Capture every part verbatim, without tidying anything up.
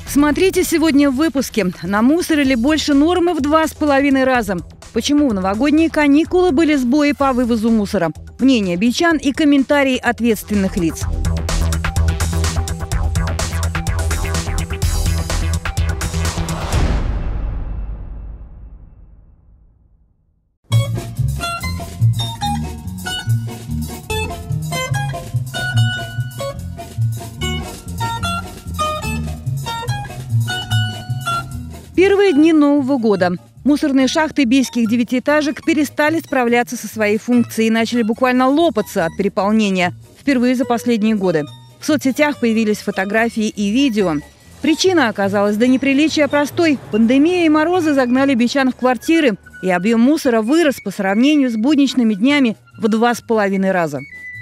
Смотрите сегодня в выпуске. Намусорили больше нормы в два с половиной раза. Почему в новогодние каникулы были сбои по вывозу мусора? Мнение бичан и комментарии ответственных лиц. Первые дни Нового года. Мусорные шахты бийских девятиэтажек перестали справляться со своей функцией и начали буквально лопаться от переполнения. Впервые за последние годы. В соцсетях появились фотографии и видео. Причина оказалась до неприличия простой. Пандемия и морозы загнали бичан в квартиры, и объем мусора вырос по сравнению с будничными днями в два с половиной раза.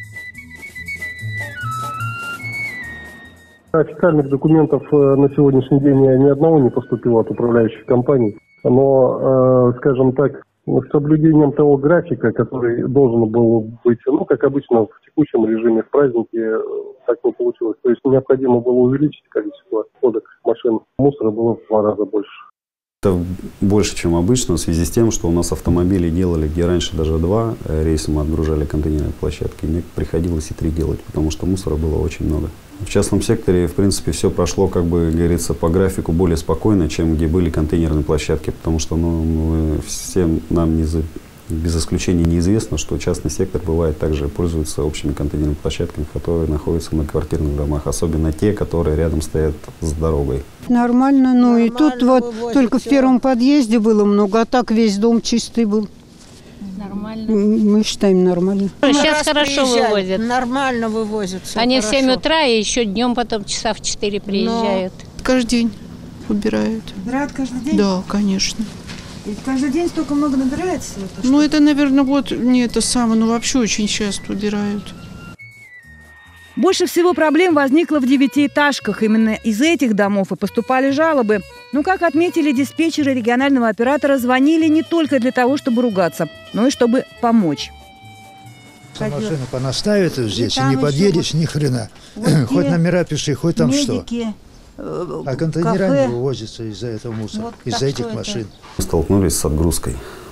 Официальных документов на сегодняшний день ни одного не поступило от управляющих компаний. Но, э, скажем так, с соблюдением того графика, который должен был быть, ну, как обычно, в текущем режиме, в празднике, так не получилось. То есть необходимо было увеличить количество ходок машин. Мусора было в два раза больше. Это больше, чем обычно, в связи с тем, что у нас автомобили делали, где раньше даже два рейса мы отгружали контейнерные площадки. Мне приходилось и три делать, потому что мусора было очень много. В частном секторе, в принципе, все прошло, как бы говорится, по графику более спокойно, чем где были контейнерные площадки, потому что ну, всем нам не за, без исключения неизвестно, что частный сектор бывает также пользуется общими контейнерными площадками, которые находятся в многоквартирных домах, особенно те, которые рядом стоят с дорогой. Нормально, ну Нормально и тут вот вывозят, только все. в первом подъезде было много, а так весь дом чистый был. Нормально. Мы считаем нормально. Сейчас хорошо вывозят. Нормально вывозят. Они хорошо. в семь утра и еще днем потом часа в четыре приезжают. Но... Каждый день убирают. Убирают каждый день? Да, конечно. И каждый день столько много набирается? Это ну, это, наверное, вот не это самое, но вообще очень часто убирают. Больше всего проблем возникло в девятиэтажках. Именно из этих домов и поступали жалобы. Но, как отметили диспетчеры регионального оператора, звонили не только для того, чтобы ругаться, но и чтобы помочь. Машину понаставят здесь, и, и не подъедешь ни хрена. Вот хоть номера пиши, хоть там медики, что. А контейнера кафе. Не вывозятся из-за этого мусора, вот из-за этих машин. Мы столкнулись с отгрузкой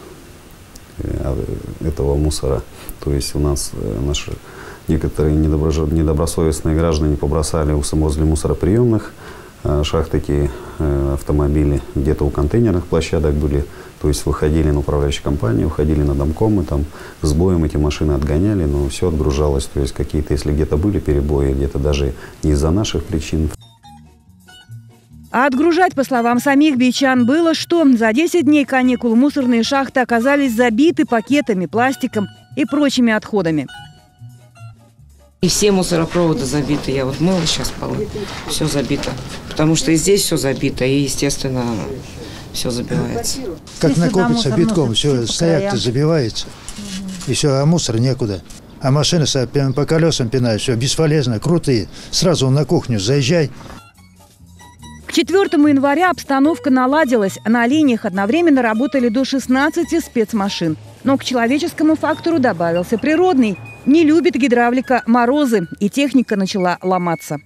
этого мусора. То есть у нас наши некоторые недобросовестные граждане побросали возле мусороприемных шахт такие автомобили, где-то у контейнерных площадок были. То есть выходили на управляющие компании, выходили на домкомы, там с боем эти машины отгоняли, но все отгружалось. То есть какие-то, если где-то были перебои, где-то даже не из-за наших причин. А отгружать, по словам самих бичан, было что? За десять дней каникул мусорные шахты оказались забиты пакетами, пластиком и прочими отходами. И все мусоропроводы забиты. Я вот мыла сейчас полы. Все забито. Потому что и здесь все забито, и, естественно, все забивается. Как накопится битком, все стояк-то забивается. И все, а мусора некуда. А машины по колесам пинают, все бесполезно, крутые. Сразу на кухню заезжай. К четвёртому января обстановка наладилась. На линиях одновременно работали до шестнадцати спецмашин. Но к человеческому фактору добавился природный. Не любит гидравлика морозы, и техника начала ломаться.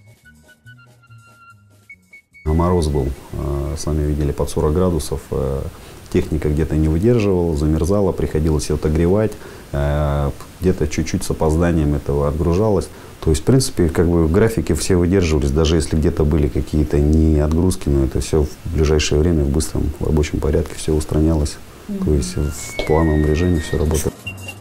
Мороз был, сами видели, под сорок градусов. Техника где-то не выдерживала, замерзала, приходилось ее отогревать. Где-то чуть-чуть с опозданием этого отгружалось. То есть, в принципе, как бы в графике все выдерживались, даже если где-то были какие-то не отгрузки, но это все в ближайшее время в быстром рабочем порядке все устранялось. Mm-hmm. То есть в плановом режиме все работало.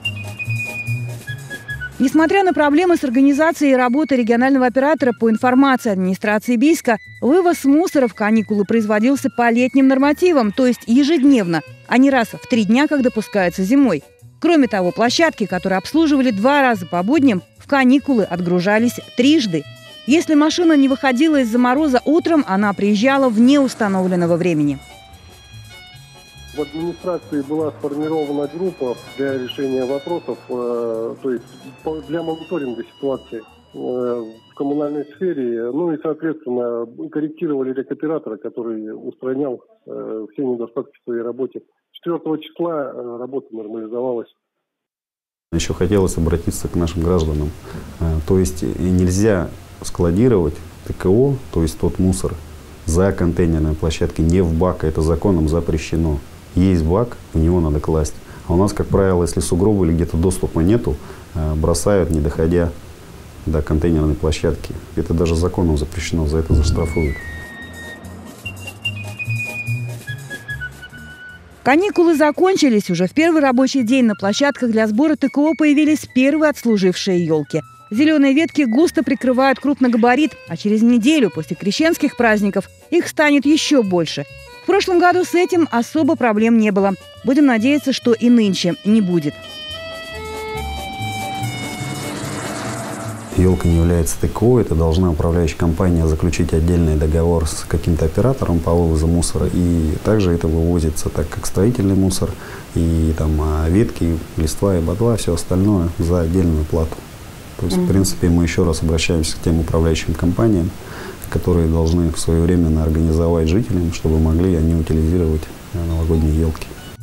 Несмотря на проблемы с организацией работы регионального оператора, по информации администрации Бийска, вывоз мусора в каникулы производился по летним нормативам, то есть ежедневно, а не раз в три дня, как допускается зимой. Кроме того, площадки, которые обслуживали два раза по будням, в каникулы отгружались трижды. Если машина не выходила из-за мороза утром, она приезжала вне установленного времени. В администрации была сформирована группа для решения вопросов, э, то есть для мониторинга ситуации э, в коммунальной сфере. Ну и, соответственно, корректировали рекоператора, который устранял э, все недостатки в своей работе. четвёртого числа э, работа нормализовалась. Еще хотелось обратиться к нашим гражданам. То есть нельзя складировать ТКО, то есть тот мусор, за контейнерной площадкой, не в бак. Это законом запрещено. Есть бак, в него надо класть. А у нас, как правило, если сугробы или где-то доступа нету, бросают, не доходя до контейнерной площадки. Это даже законом запрещено, за это заштрафуют. Каникулы закончились. Уже в первый рабочий день на площадках для сбора ТКО появились первые отслужившие елки. Зеленые ветки густо прикрывают крупногабарит, а через неделю после крещенских праздников их станет еще больше. В прошлом году с этим особо проблем не было. Будем надеяться, что и нынче не будет. Елка не является ТКО, это должна управляющая компания заключить отдельный договор с каким-то оператором по вывозу мусора. И также это вывозится так как строительный мусор, и там ветки, листва и ботва, все остальное за отдельную плату. То есть, mm-hmm. в принципе, мы еще раз обращаемся к тем управляющим компаниям, которые должны своевременно организовать жителям, чтобы могли они утилизировать новогодние елки.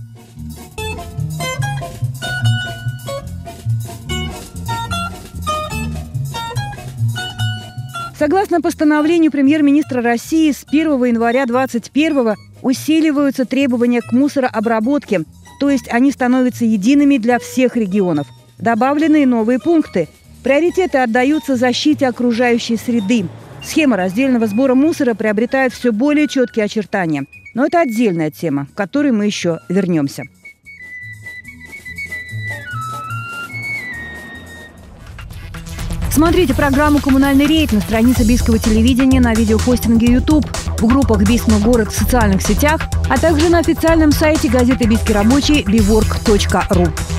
Согласно постановлению премьер-министра России, с первого января две тысячи двадцать первого усиливаются требования к мусорообработке, то есть они становятся едиными для всех регионов. Добавлены новые пункты. Приоритеты отдаются защите окружающей среды. Схема раздельного сбора мусора приобретает все более четкие очертания. Но это отдельная тема, к которой мы еще вернемся. Смотрите программу «Коммунальный рейд» на странице Бийского телевидения, на видеохостинге YouTube, в группах «Бийский город» в социальных сетях, а также на официальном сайте газеты «Бийский рабочий» би ворк точка ру.